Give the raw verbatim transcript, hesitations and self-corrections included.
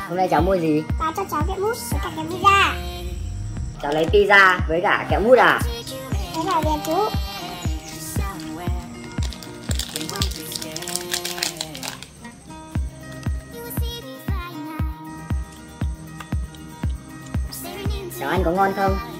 Hôm nay cháu mua gì? Bà cho cháu kẹo mút với cả kẹo pizza. Cháu lấy pizza với cả kẹo mút à? Thế là về chú. Cháu ăn có ngon không?